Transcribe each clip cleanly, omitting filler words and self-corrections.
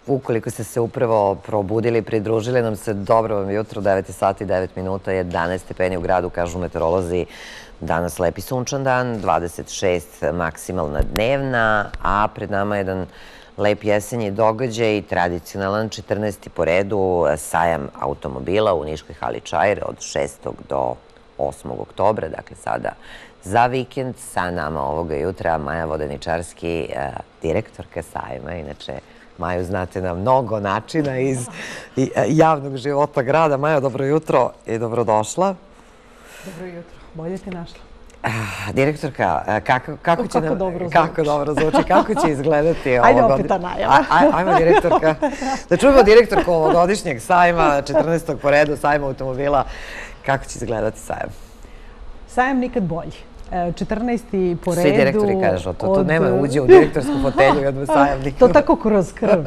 Ukoliko ste se upravo probudili, pridružili nam se, dobro vam jutro, 9 sati i 9 minuta, 11 stepeni u gradu, kažu meteorolozi. Danas lepi sunčan dan, 26 maksimalna dnevna, a pred nama je jedan lep jesenji događaj, tradicionalan 14. po redu sajam automobila u Niškoj hali Čair od 6. do 8. oktobra, dakle sada za vikend. Sa nama ovoga jutra Maja Vodeničarski, direktorka sajma. Inače, Maju znate na mnogo načina iz javnog života grada. Maja, dobro jutro i dobrodošla. Dobro jutro, bolje te našla. Direktorka, kako će nam... Kako dobro zvuči, kako će izgledati ovo... Ajde opet ta najava. Ajmo, direktorka. Da čujemo direktorku ovogodišnjeg sajma, 14. po redu, sajma automobila. Kako će izgledati sajam? Sajam nikad bolji. 14. po redu... Svi direktori kažu to. To nema uđe u direktorsku fotelju i odmah sajam nikad. To tako kroz krv.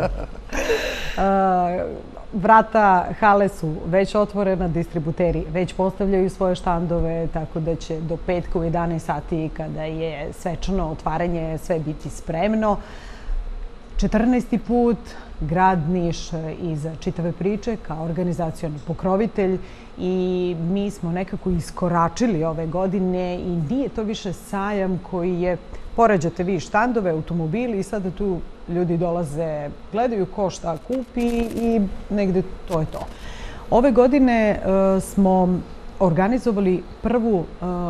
Vrata hale su već otvorena, distributeri već postavljaju svoje štandove, tako da će do petka u 11 sati, kada je svečano otvaranje, sve biti spremno. 14. put grad Niš iza čitave priče kao organizacioni pokrovitelj i mi smo nekako iskoračili ove godine i nije to više sajam koji je, poređate vi štandove, automobili i sada tu ljudi dolaze, gledaju ko šta kupi i negde to je to. Ove godine smo organizovali prvu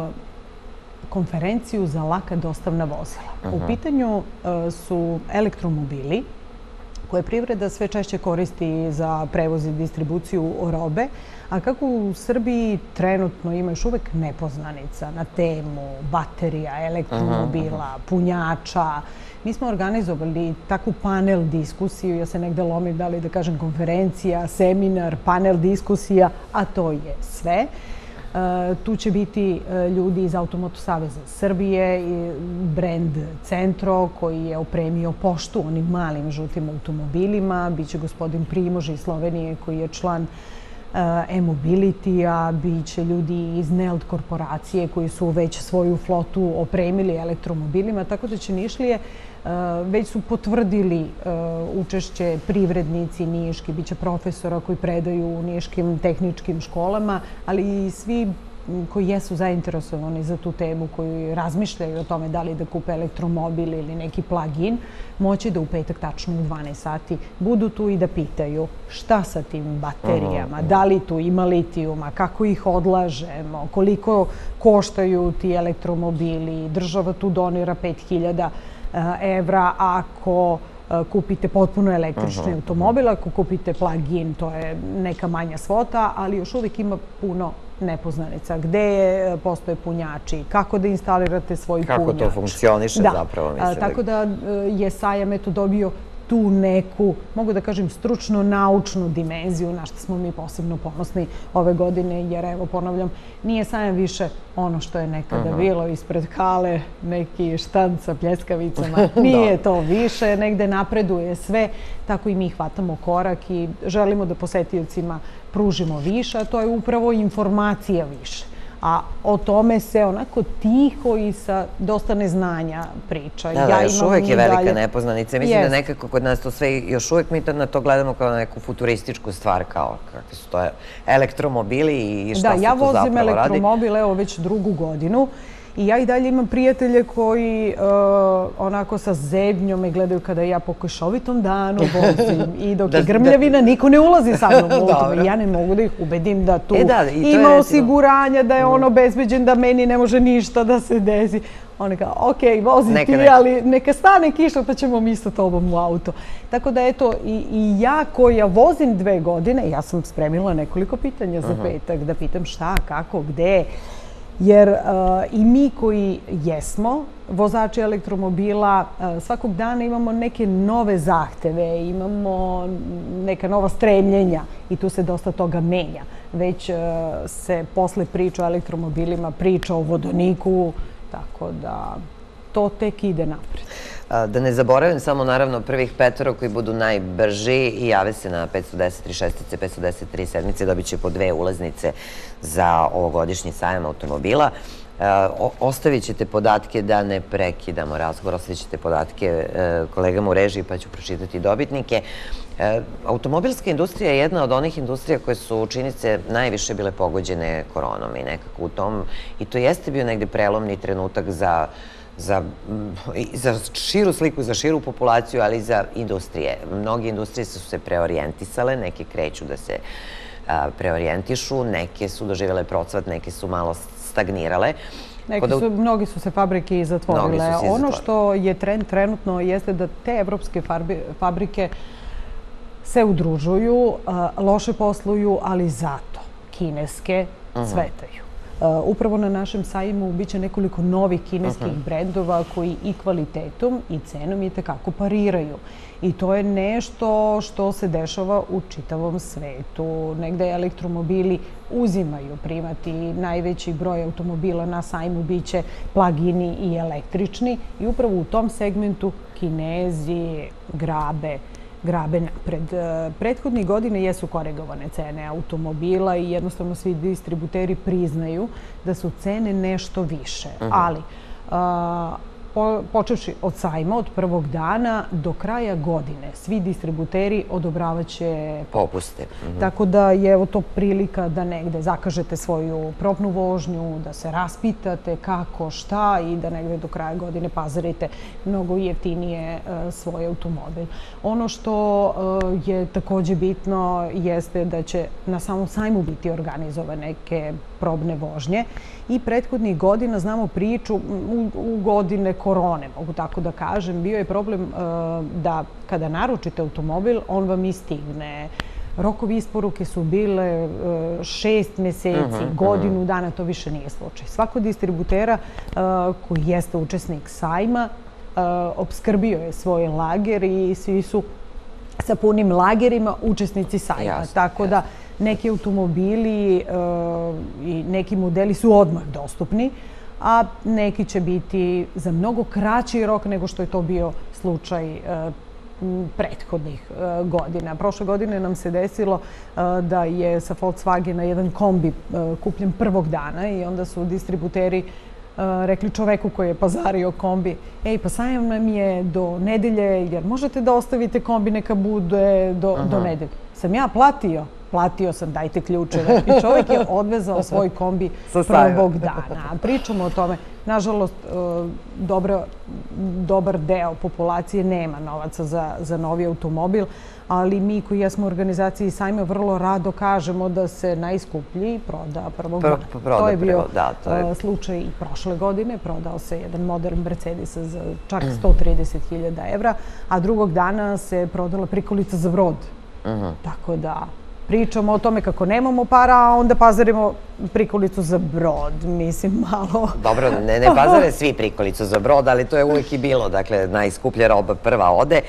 konferenciju za laka dostavna vozila. U pitanju su elektromobili koje privreda sve češće koristi za prevoz i distribuciju robe, a kako u Srbiji trenutno ima još uvek nepoznanica na temu baterija, elektromobila, punjača. Mi smo organizovali takvu panel diskusiju, ja se negde lomim da li da kažem konferencija, seminar, panel diskusija, a to je sve. Tu će biti ljudi iz Automoto saveza Srbije i brend Centro koji je opremio poštu onim malim žutim automobilima. Biće gospodin Primož iz Slovenije koji je član e-mobility-a, biće ljudi iz Neld korporacije koji su već svoju flotu opremili elektromobilima, tako da će Nišlije već su potvrdili učešće privrednici niški, biće profesora koji predaju u niškim tehničkim školama, ali i svi koji jesu zainteresovani za tu temu, koji razmišljaju o tome da li da kupe elektromobil ili neki plug-in, moći da u petak tačno u 12 sati budu tu i da pitaju šta sa tim baterijama, da li tu ima litijuma, kako ih odlažemo, koliko koštaju ti elektromobili, država tu donira 5.000 evra ako kupite potpuno električni automobil, ako kupite plug-in, to je neka manja svota, ali još uvijek ima puno nepoznanica. Gde postoje punjači, kako da instalirate svoj punjač. Kako to funkcioniše zapravo, mislim. Tako da je sajam dobio tu neku, mogu da kažem, stručno-naučnu dimenziju na što smo mi posebno ponosni ove godine, jer evo, ponavljam, nije sajam više ono što je nekada bilo ispred hale, neki štand sa pljeskavicama. Nije to više, negde napreduje sve, tako i mi hvatamo korak i želimo da posetiocima pružimo više, a to je upravo informacija više. A o tome se onako tiho i sa dosta neznanja priča. Da, još uvek je velika nepoznanica. Mislim da nekako kod nas to sve, još uvek mi na to gledamo kao neku futurističku stvar, kao kakvi su to elektromobili i šta se tu zapravo radi. Da, ja vozim elektromobil, evo, već drugu godinu. I ja i dalje imam prijatelje koji onako sa zebnjom me gledaju kada ja po košovitom danu vozim i dok je grmljavina, niko ne ulazi sa mnom u automobil. Ja ne mogu da ih ubedim da tu ima osiguranja, da je on obezbeđen, da meni ne može ništa da se desi. Oni kao, ok, vozi ti, ali neka stane kiša pa ćemo mi sa tobom u auto. Tako da eto, i ja koja vozim 2 godine, ja sam spremila nekoliko pitanja za petak, da pitam šta, kako, gde. Jer i mi koji jesmo vozači elektromobila, svakog dana imamo neke nove zahteve, imamo neka nova stremljenja i tu se dosta toga menja. Već se posle priča o elektromobilima, priča o vodoniku, tako da to tek ide napred. Da ne zaboravim samo naravno prvih 5 koji budu najbrži i jave se na 510 šestice, 510 sedmice, dobit će po 2 ulaznice za ovogodišnji sajam automobila. Ostavit ćete podatke da ne prekidamo razgovor, ostavit ćete podatke kolegama u režiji pa ću pročitati dobitnike. Automobilska industrija je jedna od onih industrija koje su, čini se, najviše bile pogođene koronom i nekako u tom, i to jeste bio negde prelomni trenutak za širu sliku, za širu populaciju, ali i za industrije. Mnoge industrije su se preorijentisale, neke kreću da se preorijentišu, neke su doživjele procvat, neke su malo stagnirale. Mnogi su se fabrike i zatvorile. Ono što je trend trenutno jeste da te evropske fabrike se udružuju, loše posluju, ali zato kineske cvetaju. Upravo na našem sajmu biće nekoliko novih kineskih brendova koji i kvalitetom i cenom i tekako pariraju. I to je nešto što se dešava u čitavom svetu. Negde elektromobili uzimaju primati, najveći broj automobila na sajmu biće plug-ini i električni i upravo u tom segmentu Kinezi grabe napred. Prethodnih godine jesu koregovane cene automobila i jednostavno svi distributeri priznaju da su cene nešto više. Ali, počevši od sajma, od prvog dana do kraja godine, svi distributeri odobravaće popuste. Tako da je evo to prilika da negde zakažete svoju probnu vožnju, da se raspitate kako, šta i da negde do kraja godine pazarite mnogo jeftinije svoj automobil. Ono što je takođe bitno jeste da će na samom sajmu biti organizovane neke probne vožnje i prethodnih godina znamo priču u godine korone, mogu tako da kažem. Bio je problem da kada naručite automobil, on vam i stigne. Rokovi isporuke su bile 6 meseci, godinu dana, to više nije slučaj. Svako distributera koji jeste učesnik sajma opskrbio je svoj lager i svi su sa punim lagerima učesnici sajma. Tako da neki automobili i neki modeli su odmah dostupni, a neki će biti za mnogo kraći rok nego što je to bio slučaj prethodnih godina. Prošle godine nam se desilo da je sa Volkswagena jedan kombi kupljen prvog dana i onda su distributeri rekli čoveku koji je pazario kombi: ej, pa sajam nam je do nedelje, jer možete da ostavite kombi, neka bude do nedelje. Sam ja platio? Platio sam, dajte ključeve. I čovjek je odvezao svoj kombi prvog dana. Pričamo o tome. Nažalost, dobar deo populacije nema novaca za novi automobil, ali mi koji jesmo u organizaciji sajma vrlo rado kažemo da se najskuplji proda prvog dana. To je bio slučaj i prošle godine. Prodao se jedan modern Mercedes za čak 130.000 evra, a drugog dana se prodala prikolica za brod. Tako da pričamo o tome kako nemamo para, a onda pazarimo prikolicu za brod. Mislim, malo... Dobro, ne pazare svi prikolicu za brod, ali to je uvijek i bilo. Dakle, najskuplja roba prva ode.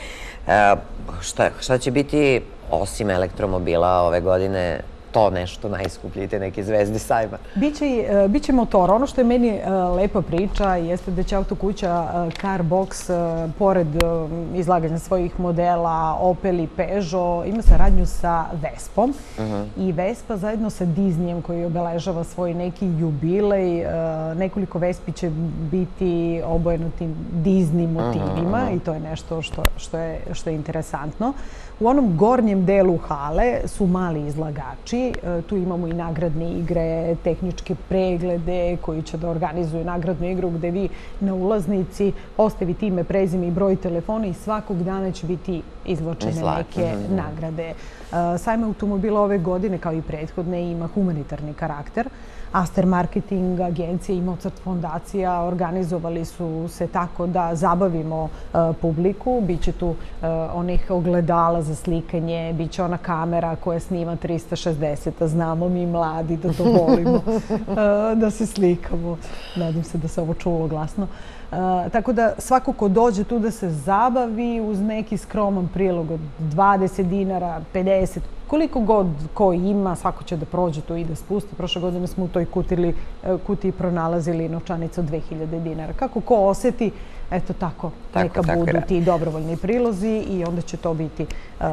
Šta će biti, osim elektromobila ove godine, to nešto najskuplje, te neke zvezde sajma? Biće motor. Ono što je meni lepa priča jeste da će autokuća Carbox, pored izlaganja svojih modela Opel i Peugeot, ima saradnju sa Vespom. I Vespa zajedno sa Disneyem, koji obeležava svoj neki jubilej, nekoliko Vespi će biti obojeno tim Disney motivima i to je nešto što je interesantno. U onom gornjem delu hale su mali izlagači. Tu imamo i nagradne igre, tehničke preglede koji će da organizuju nagradnu igru gde vi na ulaznici ostavite ime, prezime i broj telefona i svakog dana će biti izločene neke nagrade. Sajam automobila ove godine, kao i prethodne, ima humanitarni karakter. Aster Marketing agencija i Mozart fondacija organizovali su se tako da zabavimo publiku. Biće tu onih ogledala za slikanje, biće ona kamera koja snima 360, a znamo mi mladi da to volimo, da se slikamo. Nadam se da se ovo čulo glasno. Tako da svako ko dođe tu da se zabavi uz neki skroman prilog od 20 dinara, 50, koliko god ko ima, svako će da prođe tu i da spusti. Prošle godine smo u toj kutiji pronalazili novčanicu od 2000 dinara. Kako ko oseti, eto tako, neka budu ti dobrovoljni prilozi i onda će to biti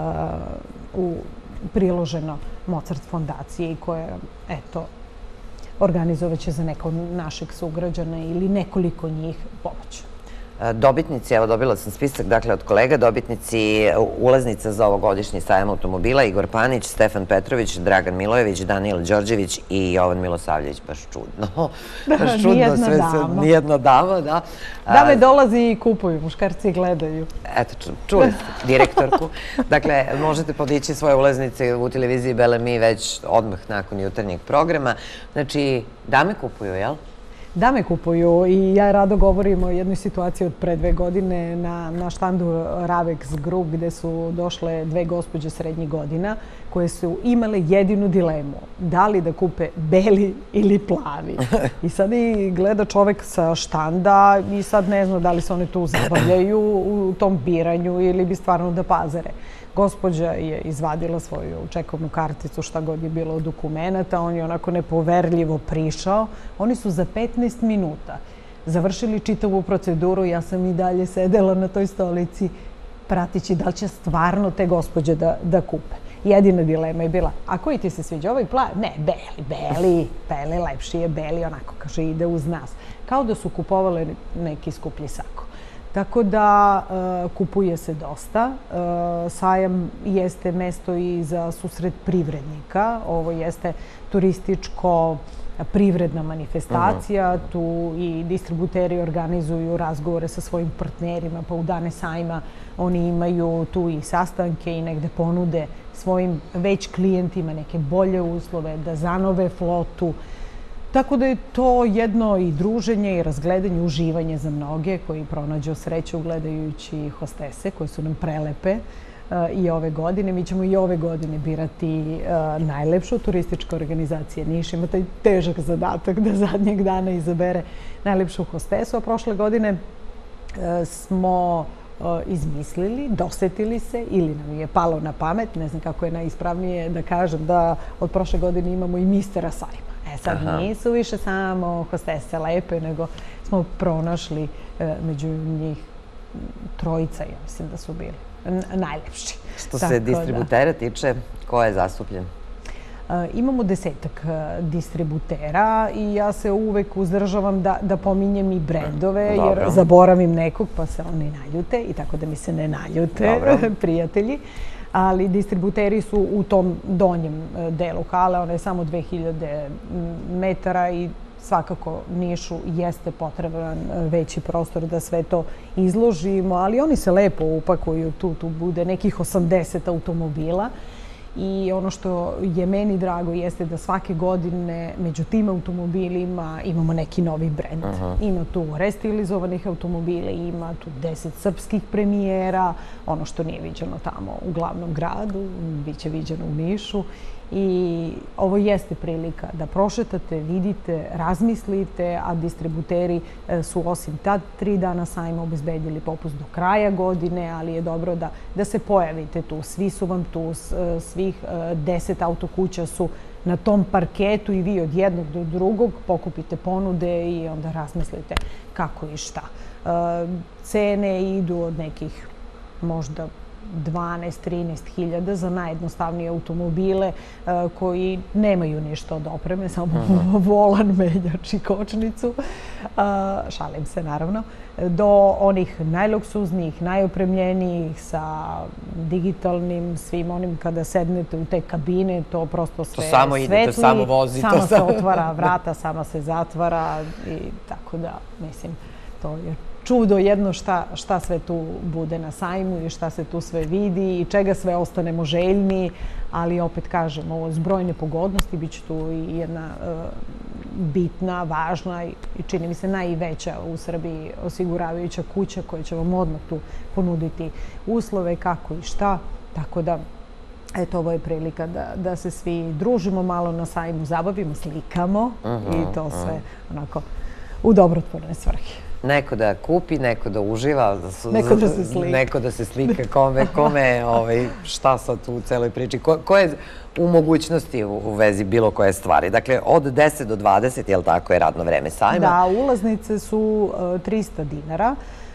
priloženo Mozart fondaciji koja, eto, organizovaće za nekog našeg sugrađana ili nekoliko njih pomoć. Dobitnici, evo dobila sam spisak, dakle od kolega, dobitnici ulaznica za ovogodišnji sajam automobila: Igor Panić, Stefan Petrović, Dragan Milojević, Danijel Đorđević i Jovan Milosavljević. Baš čudno. Baš čudno, sve se, nijedna dama, da. Dame dolazi i kupuju, muškarci gledaju. Eto, čuli ste direktorku. Dakle, možete podići svoje ulaznice u televiziji Belemi već odmah nakon jutarnjeg programa. Znači, dame kupuju, jel? Dame kupuju i ja rado govorim o jednoj situaciji od pre 2 godine na štandu Ravex Group gde su došle 2 gospođe srednjih godina koje su imale jedinu dilemu, da li da kupe beli ili plavi. I sad i gleda čovek sa štanda i sad ne zna da li se one tu zabavljaju u tom biranju ili bi stvarno da pazare. Gospođa je izvadila svoju čekovnu karticu, šta god je bilo od dokumenata, on je onako nepoverljivo prišao. Oni su za 15 minuta završili čitavu proceduru, ja sam i dalje sedela na toj stolici pratići da li će stvarno te gospođe da kupe. Jedina dilema je bila, a koji ti se sviđa, ovaj plavi? Ne, beli, lepši je beli, onako kaže ide uz nas. Kao da su kupovali neki skuplji sako. Tako da kupuje se dosta. Sajam jeste mesto i za susret privrednika. Ovo jeste turističko-privredna manifestacija. Tu i distributeri organizuju razgovore sa svojim partnerima, pa u dane sajma oni imaju tu i sastanke i negde ponude svojim već klijentima neke bolje uslove, da zanove flotu. Tako da je to jedno i druženje i razgledanje, uživanje za mnoge koji pronađu sreću gledajući hostese koje su nam prelepe i ove godine. Mi ćemo i ove godine birati najlepšu. Turistička organizacija Niš ima taj težak zadatak da zadnjeg dana izabere najlepšu hostesu, a prošle godine smo izmislili, dosetili se ili nam je palo na pamet, ne znam kako je najispravnije da kažem, da od prošle godine imamo i mistera sajma. Sad nisu više samo hostese lepe, nego smo pronašli među njih trojica, ja mislim da su bili najlepši. Što se distributera tiče, ko je zastupljen? Imamo 10-ak distributera i ja se uvek uzdržavam da pominjem i brendove, jer zaboravim nekog pa se oni naljute i tako da mi se ne naljute prijatelji. Ali distributeri su u tom donjem delu hale, ona je samo 2000 metara i svakako Nišu jeste potreban veći prostor da sve to izložimo, ali oni se lepo upakuju, tu bude nekih 80 automobila. I ono što je meni drago jeste da svake godine među tim automobilima imamo neki novi brend. Ima tu restilizovanih automobila, ima tu 10 srpskih premijera, ono što nije viđeno tamo u glavnom gradu, bit će viđeno u Nišu. I ovo jeste prilika da prošetate, vidite, razmislite, a distributeri su osim ta 3 dana sajma obezbedili popust do kraja godine, ali je dobro da se pojavite tu. Svi su vam tu, svih 10 autokuća su na tom parketu i vi od jednog do drugog pokupite ponude i onda razmislite kako i šta. Cene idu od nekih možda 12-13 hiljada za najjednostavnije automobile koji nemaju ništa od opreme, samo volan, menjač i kočnicu, šalim se naravno, do onih najluksuznijih, najopremljenijih sa digitalnim, svim onim kada sednete u te kabine, to prosto sve svetli. To samo ide, to samo vozi. Samo se otvara vrata, sama se zatvara i tako da, mislim, to je čudo jedno šta sve tu bude na sajmu i šta se tu sve vidi i čega sve ostanemo željni, ali opet kažem, ovo zbrojne pogodnosti, bit će tu i jedna bitna, važna i čini mi se najveća u Srbiji osiguravajuća kuća koja će vam odmah tu ponuditi uslove kako i šta, tako da eto, ovo je prilika da se svi družimo malo na sajmu, zabavimo, slikamo i to sve onako u dobrotvorne svrhe. Neko da kupi, neko da uživa, neko da se slika, kome, šta sad tu u celoj priči, ko je u mogućnosti u vezi bilo koje stvari. Dakle, od 10 do 20, je li tako, je radno vreme sajma? Da, ulaznice su 300 dinara.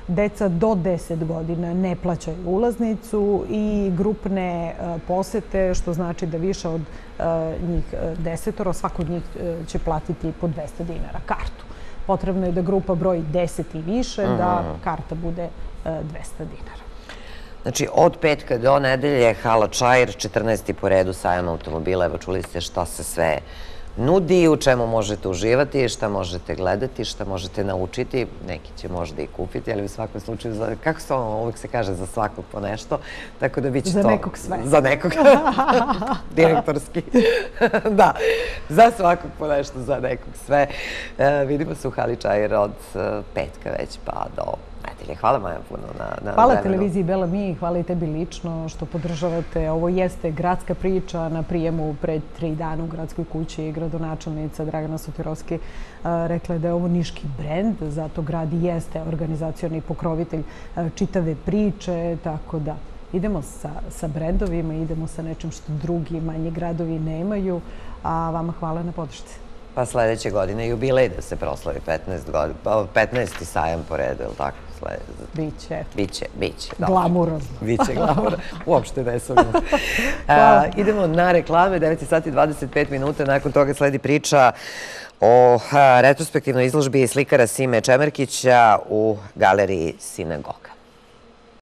deca do 10 godina ne plaćaju ulaznicu i grupne posete, što znači da više od njih 10, svako od njih će platiti po 200 dinara kartu. Potrebno je da grupa broji 10 i više, da karta bude 200 dinara. Znači, od petka do nedelje, Hala Čair, 14. po redu sajam automobila. Evo, čuli ste šta se sve nudi, u čemu možete uživati, šta možete gledati, šta možete naučiti. Neki će možda i kupiti, ali u svakom slučaju, kako se ono uvijek se kaže, za svakog po nešto. Tako da bit će to... Za nekog sve. Za nekog. Direktorski. Da, za svakog po nešto, za nekog sve. Vidimo se u Hali Čair od petka već pa do nedelje. Hvala Maja puno na vremenu. Hvala televiziji Bela Mi, hvala i tebi lično što podržavate. Ovo jeste gradska priča na prijemu pred 3 dana u gradskoj kući. Gradonačelnica Dragana Sotirovski rekla je da je ovo niški brend, zato grad i jeste organizacioni pokrovitelj čitave priče, tako da idemo sa brendovima, idemo sa nečim što drugi manji gradovi nemaju, a vama hvala na podršci. Pa sledeće godine jubilej da se proslavi 15. sajam po redu, je li tako? Biće. Biće. Glamurozno. Biće glamurozno. Uopšte ne sumnjam. Idemo na reklame, 9 sati 25 minuta. Nakon toga sledi priča o retrospektivnoj izložbi slikara Sime Čemerkića u galeriji Sinagoga.